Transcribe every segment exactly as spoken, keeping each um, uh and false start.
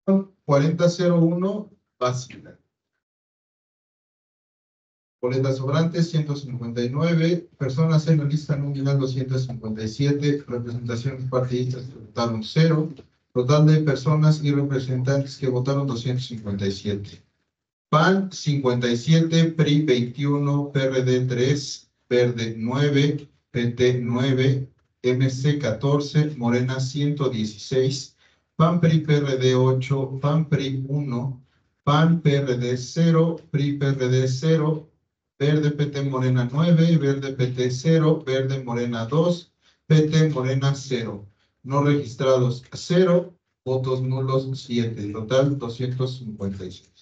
cuarenta cero uno, básica. Boletas sobrantes, ciento cincuenta y nueve. Personas en la lista nominal, doscientos cincuenta y siete. Representaciones partidistas que votaron cero. Total de personas y representantes que votaron, doscientos cincuenta y siete. P A N, cincuenta y siete. P R I, veintiuno. P R D, tres. Verde, nueve. P T, nueve. M C, catorce. Morena, ciento dieciséis. P A N, P R I, P R D, ocho. P A N, P R I, uno. P A N, P R D, cero. P R I, P R D, cero. Verde, P T, Morena, nueve. Verde, P T, cero. Verde, Morena, dos. P T, Morena, cero. No registrados, cero. Votos nulos, siete. Total, doscientos cincuenta y seis.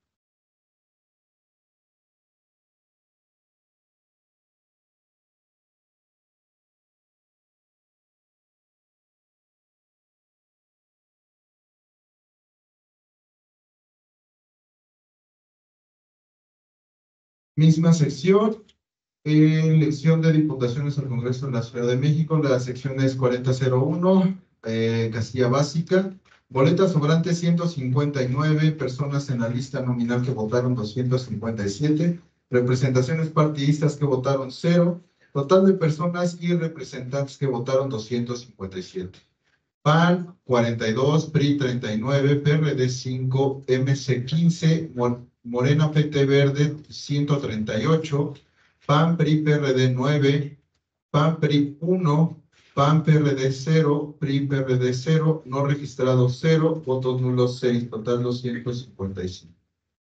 Misma sección, eh, elección de diputaciones al Congreso de la Ciudad de México. La sección es cuarenta cero uno, eh, casilla básica. Boletas sobrantes, ciento cincuenta y nueve. Personas en la lista nominal que votaron, doscientos cincuenta y siete. Representaciones partidistas que votaron, cero. Total de personas y representantes que votaron, doscientos cincuenta y siete. P A N, cuarenta y dos. P R I, treinta y nueve. P R D, cinco. M C, quince. Morena, P T Verde, ciento treinta y ocho. P A N, P R I, P R D, nueve. P A N, P R I, uno. P A N, P R D, cero. P R I, P R D, cero. No registrados, cero. Votos nulos, seis. Total, doscientos cincuenta y cinco.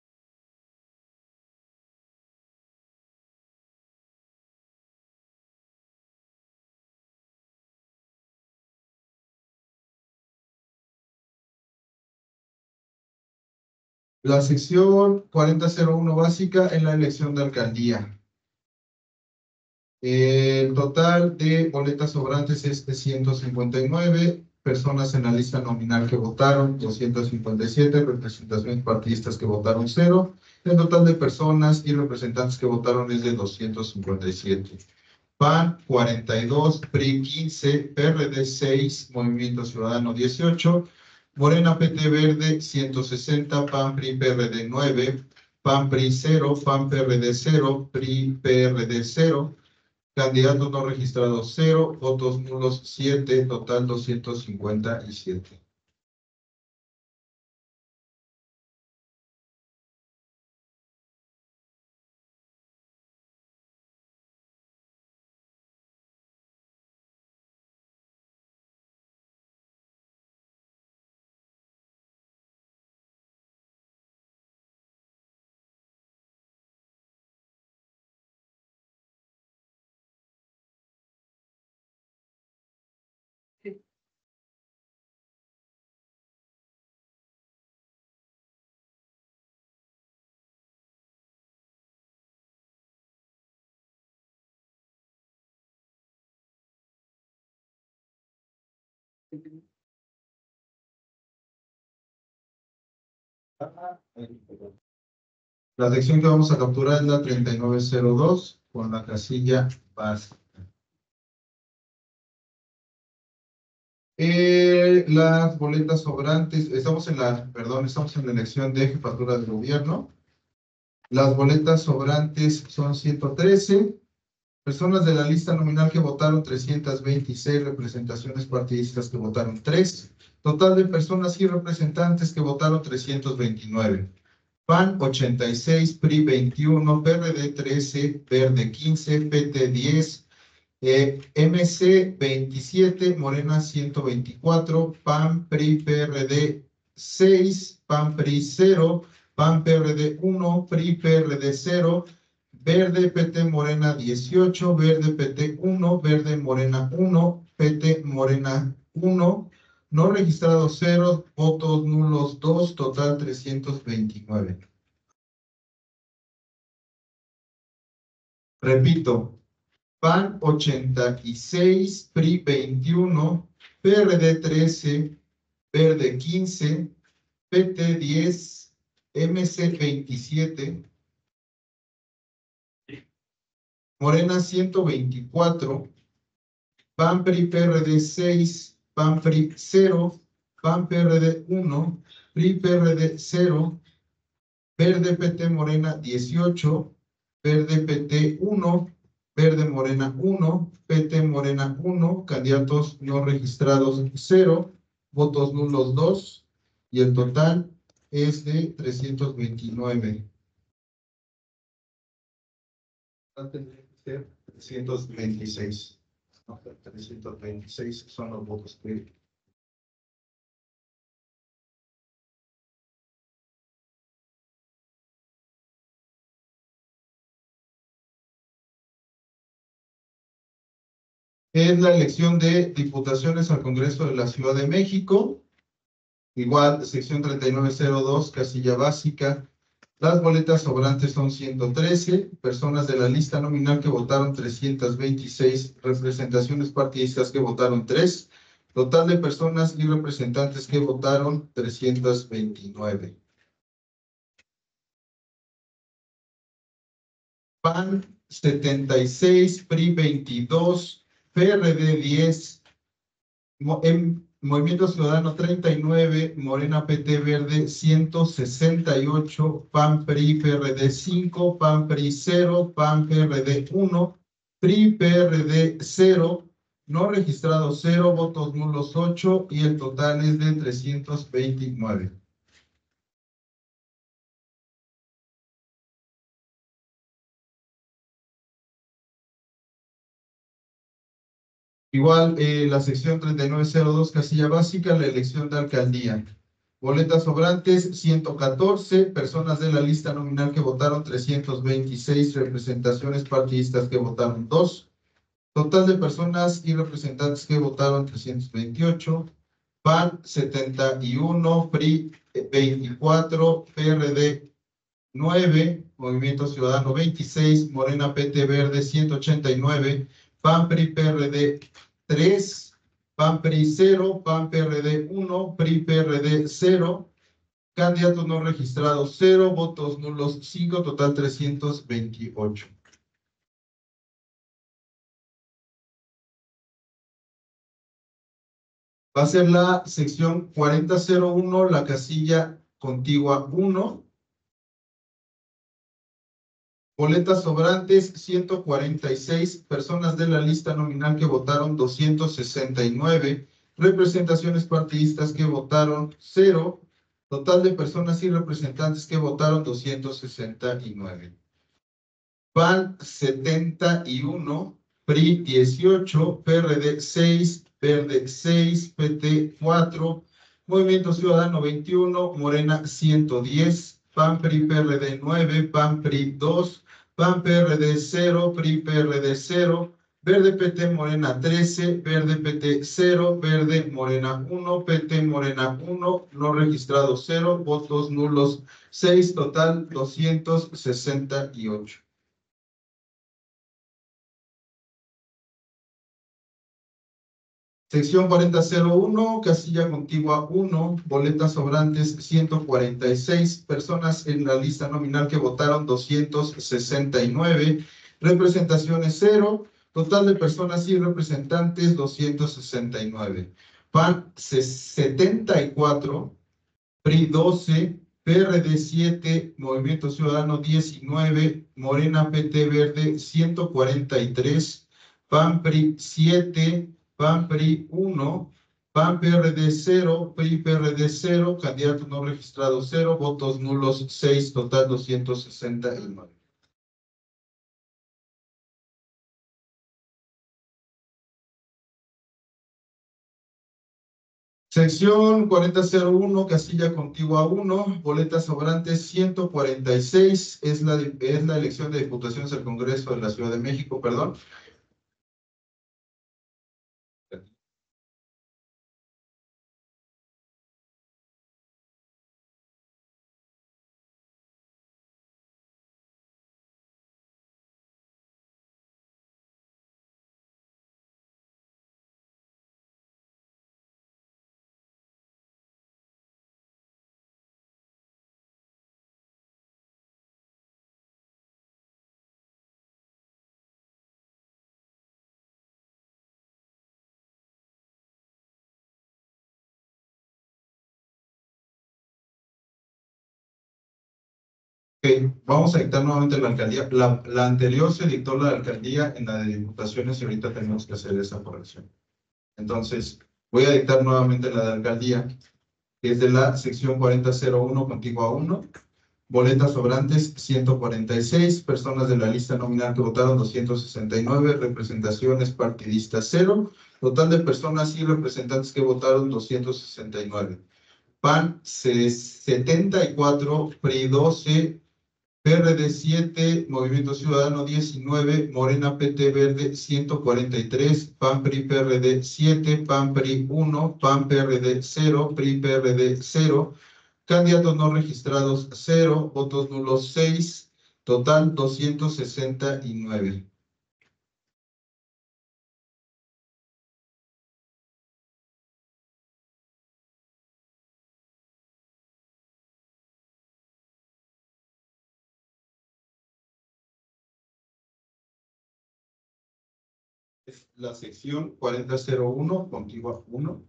La sección cuarenta cero uno básica en la elección de alcaldía. El total de boletas sobrantes es de ciento cincuenta y nueve. Personas en la lista nominal que votaron, doscientos cincuenta y siete. Representaciones partidistas que votaron, cero. El total de personas y representantes que votaron es de doscientos cincuenta y siete. P A N, cuarenta y dos. P R I, quince. P R D, seis. Movimiento Ciudadano, dieciocho. Morena, P T Verde, ciento sesenta. P A N, P R I, P R D, nueve. P A N, P R I, cero. P A N, P R D, cero. P R I, P R D, cero. Candidatos no registrados, cero. Votos nulos, siete. Total, doscientos cincuenta y siete. La sección que vamos a capturar es la treinta y nueve cero dos con la casilla básica. Eh, las boletas sobrantes, estamos en la, perdón, estamos en la elección de jefatura del gobierno. Las boletas sobrantes son ciento trece. Personas de la lista nominal que votaron, trescientos veintiséis. Representaciones partidistas que votaron, tres. Total de personas y representantes que votaron, trescientos veintinueve. P A N, ochenta y seis. P R I, veintiuno. P R D, trece. Verde, quince. P T, diez. Eh, M C, veintisiete. Morena, ciento veinticuatro. P A N, P R I, P R D, seis. P A N, P R I, cero. P A N, P R D, uno. P R I, P R D, cero. Verde, P T, Morena, dieciocho. Verde, P T, uno. Verde, Morena, uno. P T, Morena, uno. No registrados, cero. Votos nulos, dos. Total, trescientos veintinueve. Repito. P A N, ochenta y seis. P R I, veintiuno. P R D, trece. Verde, quince. P T, diez. M C, veintisiete. Morena, ciento veinticuatro. P A N, P R I, P R D, seis. P A N, P R I, cero. P A N P R D uno, P R I P R D cero, Verde P T Morena dieciocho, Verde P T uno, Verde Morena uno, P T Morena uno, candidatos no registrados cero, votos nulos dos, y el total es de trescientos veintinueve. Tendría que ser trescientos veintiséis. No, trescientos veintiséis son los votos que... Es la elección de diputaciones al Congreso de la Ciudad de México. Igual, sección treinta y nueve cero dos, casilla básica. Las boletas sobrantes son ciento trece, personas de la lista nominal que votaron trescientos veintiséis, representaciones partidistas que votaron tres, total de personas y representantes que votaron trescientos veintinueve. P A N setenta y seis, P R I veintidós, P R D diez, Mo em Movimiento Ciudadano treinta y nueve, Morena P T Verde ciento sesenta y ocho, P A N P R I P R D cinco, P A N P R I cero, P A N P R D uno, P R I P R D cero, no registrados cero, votos nulos ocho, y el total es de trescientos veintinueve. Igual, eh, la sección treinta y nueve cero dos, casilla básica, la elección de alcaldía. Boletas sobrantes, ciento catorce, personas de la lista nominal que votaron trescientos veintiséis, representaciones partidistas que votaron dos, total de personas y representantes que votaron trescientos veintiocho, P A N setenta y uno, P R I veinticuatro, P R D nueve, Movimiento Ciudadano veintiséis, Morena P T Verde ciento ochenta y nueve, P A N P R I P R D tres, P A N P R I cero, P A N P R D uno, P R I P R D cero, candidatos no registrados cero, votos nulos cinco, total trescientos veintiocho. Va a ser la sección cuarenta cero uno, la casilla contigua uno. Boletas sobrantes, ciento cuarenta y seis, personas de la lista nominal que votaron doscientos sesenta y nueve, representaciones partidistas que votaron cero, total de personas y representantes que votaron doscientos sesenta y nueve. P A N setenta y uno, P R I dieciocho, P R D seis, Verde seis, P T cuatro, Movimiento Ciudadano veintiuno, Morena ciento diez, P A N P R I P R D nueve, P A N P R I dos, P A N P R D cero, P R I P R D cero, Verde P T Morena trece, Verde P T cero, Verde Morena uno, P T Morena uno, no registrado cero, votos nulos seis, total doscientos sesenta y ocho. Sección cuarenta cero uno, casilla contigua uno, boletas sobrantes ciento cuarenta y seis, personas en la lista nominal que votaron doscientos sesenta y nueve, representaciones cero, total de personas y representantes doscientos sesenta y nueve. P A N setenta y cuatro, P R I doce, P R D siete, Movimiento Ciudadano diecinueve, Morena P T Verde ciento cuarenta y tres, P A N P R I siete, P A N P R I uno, P A N P R D cero, P R I P R D cero, candidatos no registrados cero, votos nulos seis, total doscientos sesenta y nueve. Sección cuarenta cero uno, casilla contigua uno, boletas sobrantes ciento cuarenta y seis, es la, es la elección de diputaciones al Congreso de la Ciudad de México, perdón. vamos a dictar nuevamente la alcaldía. La, la anterior se dictó la alcaldía en la de diputaciones y ahorita tenemos que hacer esa corrección. Entonces, voy a dictar nuevamente la de alcaldía, que es de la sección cuarenta cero uno, contigua uno. Boletas sobrantes, ciento cuarenta y seis. Personas de la lista nominal que votaron, doscientos sesenta y nueve. Representaciones partidistas, cero. Total de personas y representantes que votaron, doscientos sesenta y nueve. P A N, setenta y cuatro. P R I, doce. P R D, siete. Movimiento Ciudadano, diecinueve. Morena, P T Verde, ciento cuarenta y tres. P A N, P R I, P R D, siete. P A N, P R I, uno. P A N, P R D, cero. P R I, P R D, cero. Candidatos no registrados, cero. Votos nulos, seis. Total, doscientos sesenta y nueve. Es la sección cuarenta cero uno, contigua uno.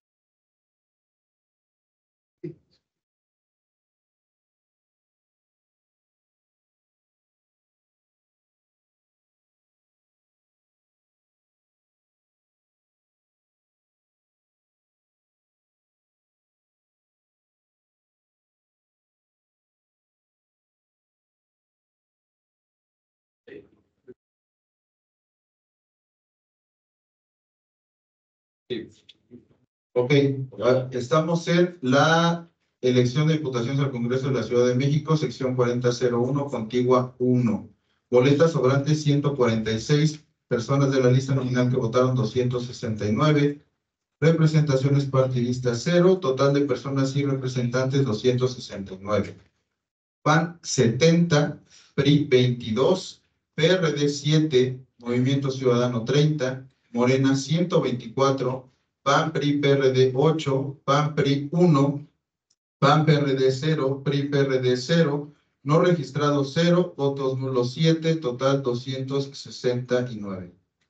Sí. Ok, estamos en la elección de diputaciones al Congreso de la Ciudad de México, sección cuarenta cero uno, contigua uno. Boletas sobrantes, ciento cuarenta y seis. Personas de la lista nominal que votaron, doscientos sesenta y nueve. Representaciones partidistas, cero. Total de personas y representantes, doscientos sesenta y nueve. P A N, setenta. P R I, veintidós. P R D, siete. Movimiento Ciudadano, treinta. Morena, ciento veinticuatro. P A N, P R I, P R D, ocho. P A N, P R I, uno. P A N, P R D, cero. P R I, P R D, cero. No registrados, cero. Votos nulos, siete. Total, doscientos sesenta y nueve.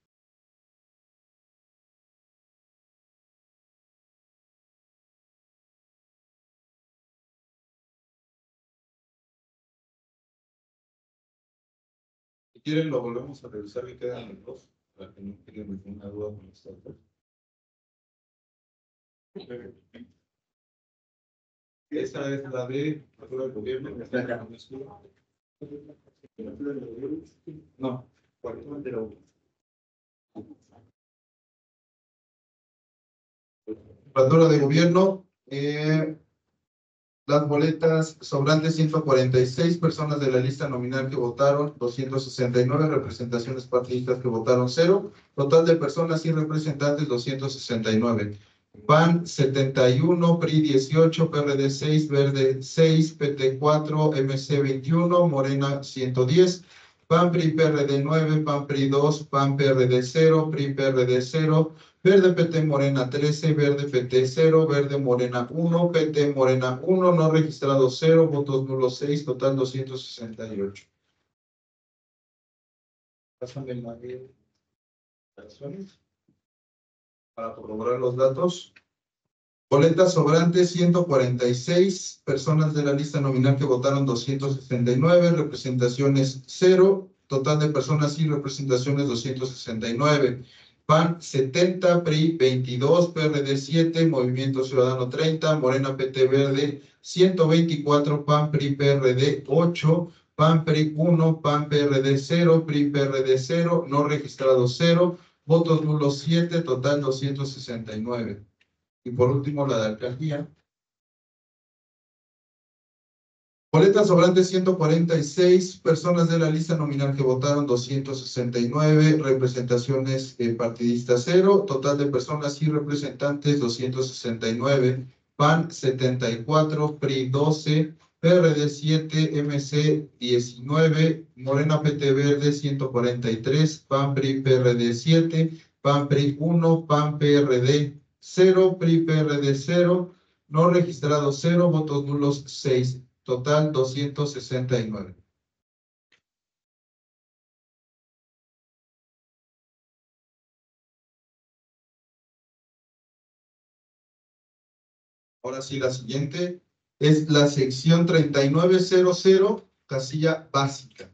Si quieren, lo volvemos a revisar y quedan los dos, para que no quede ninguna duda con esta. Esa es la de factura del gobierno. No, factura de gobierno. Eh, las boletas sobrantes, ciento cuarenta y seis. Personas de la lista nominal que votaron, doscientos sesenta y nueve. Representaciones partidistas que votaron, cero. Total de personas y representantes, doscientos sesenta y nueve. P A N, setenta y uno. P R I, dieciocho. P R D, seis. Verde, seis. P T, cuatro. M C, veintiuno. Morena, ciento diez. P A N, P R I, P R D, nueve. P A N, P R I, dos. P A N, P R D, cero. P R I, P R D, cero. Verde, P T, Morena, trece. Verde, P T, cero. Verde, Morena, uno. P T, Morena, uno. No registrado, cero. Votos nulos, seis. Total, doscientos sesenta y ocho. Pásame la de operaciones para corroborar los datos. Boletas sobrantes, ciento cuarenta y seis. Personas de la lista nominal que votaron, doscientos sesenta y nueve. Representaciones, cero. Total de personas y representaciones, doscientos sesenta y nueve. P A N, setenta. P R I, veintidós. P R D, siete. Movimiento Ciudadano, treinta. Morena, P T Verde, ciento veinticuatro. P A N, P R I, P R D, ocho. P A N, P R I, uno. P A N, P R D, cero. P R I, P R D, cero. No registrado, cero. Votos nulos, siete. Total, doscientos sesenta y nueve. Y por último, la de alcaldía. Boletas sobrantes, ciento cuarenta y seis. Personas de la lista nominal que votaron, doscientos sesenta y nueve. Representaciones eh, partidistas, cero. Total de personas y representantes, doscientos sesenta y nueve. P A N, setenta y cuatro. P R I, doce. P R D, siete. M C, diecinueve. Morena, P T Verde, ciento cuarenta y tres. P A N, P R I, P R D, siete. P A N, P R I, uno. P A N, P R D, cero. P R I, P R D, cero. No registrado, cero. Votos nulos, seis. Total, doscientos sesenta y nueve. Ahora sí, la siguiente es la sección treinta y nueve cero cero, casilla básica.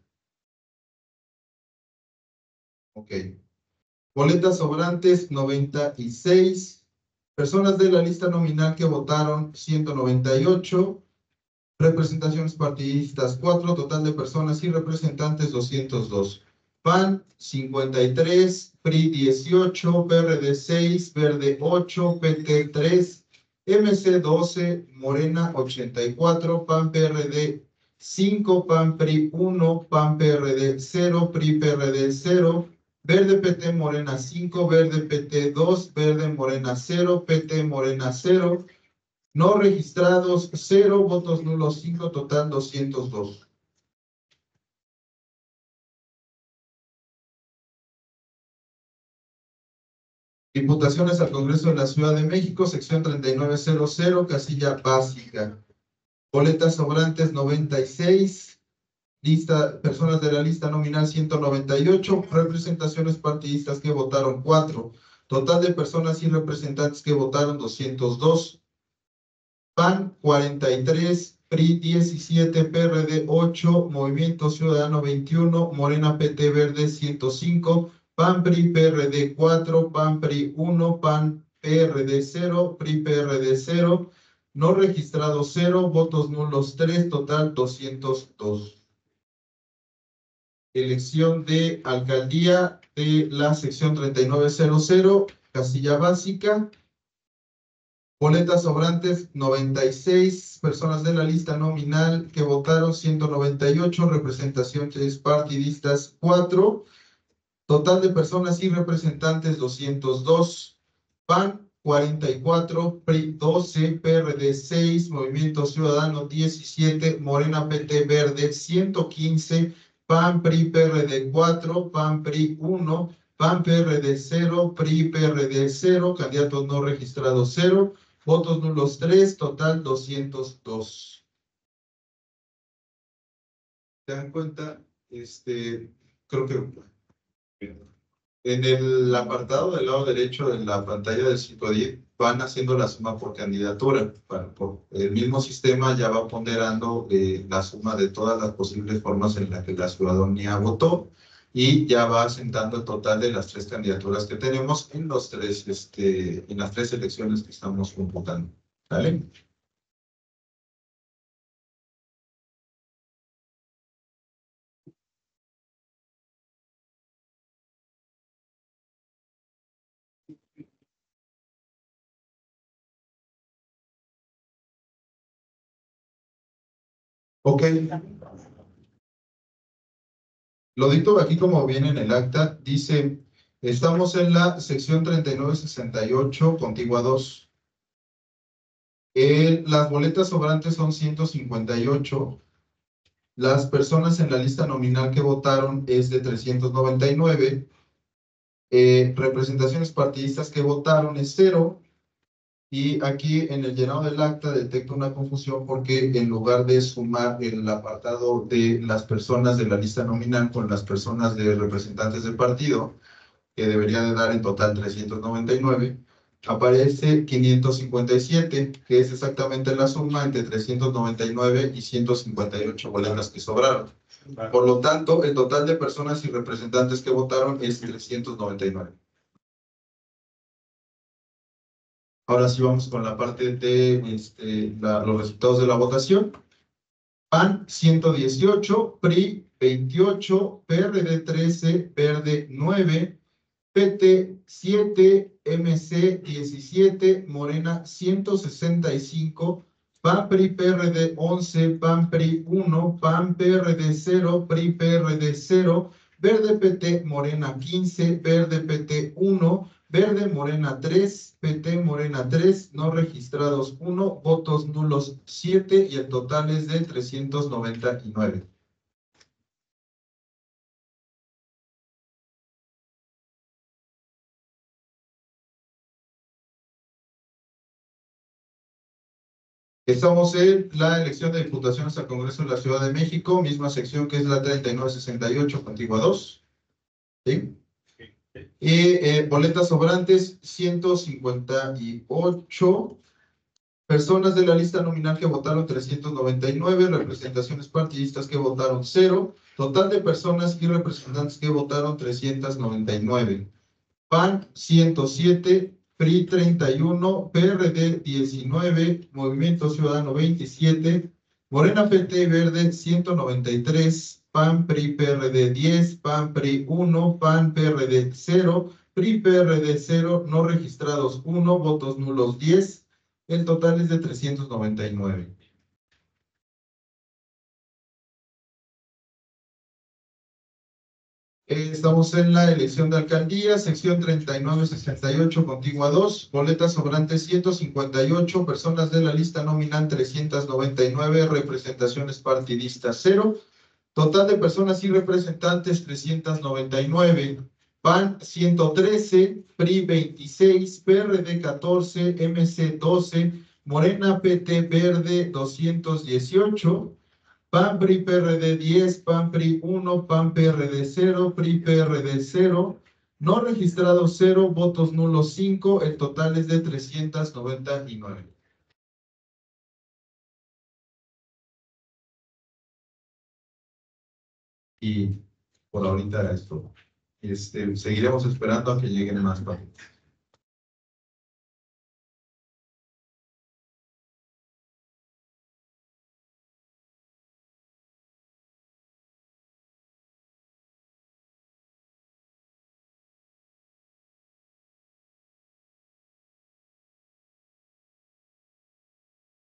Ok. Boletas sobrantes, noventa y seis. Personas de la lista nominal que votaron, ciento noventa y ocho. Representaciones partidistas, cuatro. Total de personas y representantes, doscientos dos. P A N, cincuenta y tres. P R I, dieciocho. P R D, seis. Verde, ocho. P T, tres. M C, doce. Morena, ochenta y cuatro. P A N, P R D, cinco. P A N, P R I, uno. P A N, P R D, cero. P R I, P R D, cero. Verde, P T, Morena, cinco. Verde, P T, dos. Verde, Morena, cero. P T, Morena, cero. No registrados, cero. Votos nulos, cinco. Total, doscientos dos. Diputaciones al Congreso de la Ciudad de México, sección treinta y nueve cero cero, casilla básica. Boletas sobrantes, noventa y seis. Lista, personas de la lista nominal, ciento noventa y ocho. Representaciones partidistas que votaron, cuatro. Total de personas y representantes que votaron, doscientos dos. P A N, cuarenta y tres. P R I, diecisiete. P R D, ocho. Movimiento Ciudadano, veintiuno. Morena, P T Verde, ciento cinco. P A N, P R I, P R D, cuatro. P A N, P R I, uno. P A N, P R D, cero. P R I, P R D, cero. No registrados, cero. Votos nulos, tres. Total, doscientos dos. Elección de alcaldía de la sección treinta y nueve cero cero, casilla básica. Boletas sobrantes, noventa y seis. Personas de la lista nominal que votaron, ciento noventa y ocho. Representaciones partidistas, cuatro. Total de personas y representantes, doscientos dos. P A N, cuarenta y cuatro. P R I, doce. P R D, seis. Movimiento Ciudadano, diecisiete. Morena, P T Verde, ciento quince. P A N, P R I, P R D, cuatro. P A N, P R I, uno. P A N, P R D, cero. P R I, P R D, cero. Candidatos no registrados, cero. Votos nulos, tres. Total, doscientos dos. ¿Se dan cuenta? Este, creo que en el apartado del lado derecho de la pantalla del CIPODIT van haciendo la suma por candidatura. Bueno, por el mismo sistema ya va ponderando eh, la suma de todas las posibles formas en las que la ciudadanía votó y ya va asentando el total de las tres candidaturas que tenemos en, los tres, este, en las tres elecciones que estamos computando. ¿Vale? Ok. Lo dicto aquí como viene en el acta. Dice, estamos en la sección treinta y nueve sesenta y ocho, contigua dos. Eh, las boletas sobrantes son ciento cincuenta y ocho. Las personas en la lista nominal que votaron es de trescientos noventa y nueve. Eh, representaciones partidistas que votaron es cero. Y aquí en el llenado del acta detecto una confusión porque en lugar de sumar el apartado de las personas de la lista nominal con las personas de representantes del partido, que debería de dar en total trescientos noventa y nueve, aparece quinientos cincuenta y siete, que es exactamente la suma entre trescientos noventa y nueve y ciento cincuenta y ocho boletas que sobraron. Por lo tanto, el total de personas y representantes que votaron es trescientos noventa y nueve. Ahora sí vamos con la parte de este, la, los resultados de la votación. P A N, ciento dieciocho, P R I, veintiocho, P R D, trece, Verde, nueve, P T, siete, M C, diecisiete, Morena, ciento sesenta y cinco, P A N, P R I, P R D, once, P A N, P R I, uno, P A N, P R D, cero, P R I, P R D, cero, Verde, P T, Morena, quince, Verde, P T, uno, Verde, Morena, tres, P T, Morena, tres, no registrados, uno, votos nulos, siete, y el total es de trescientos noventa y nueve. Estamos en la elección de diputaciones al Congreso de la Ciudad de México, misma sección que es la treinta y nueve sesenta y ocho, contigua dos. ¿Sí? Y eh, boletas sobrantes, ciento cincuenta y ocho. Personas de la lista nominal que votaron trescientos noventa y nueve, representaciones partidistas que votaron cero, total de personas y representantes que votaron trescientos noventa y nueve. P A N ciento siete, P R I treinta y uno, P R D diecinueve, Movimiento Ciudadano veintisiete, Morena P T Verde ciento noventa y tres, P A N P R I P R D diez, P A N P R I uno, P A N P R D cero, P R I P R D cero, no registrados uno, votos nulos diez. El total es de trescientos noventa y nueve. Eh, Estamos en la elección de alcaldía, sección treinta y nueve sesenta y ocho, contigua dos, boletas sobrantes ciento cincuenta y ocho, personas de la lista nominal trescientos noventa y nueve, representaciones partidistas cero, total de personas y representantes trescientos noventa y nueve. P A N ciento trece, P R I veintiséis, P R D catorce, M C doce, Morena P T Verde doscientos dieciocho, P A N P R I P R D diez, P A N P R I uno, P A N P R D cero, P R I P R D cero, no registrados cero, votos nulos cinco, el total es de trescientos noventa y nueve. Y por ahorita esto. Este, seguiremos esperando a que lleguen más paquetes.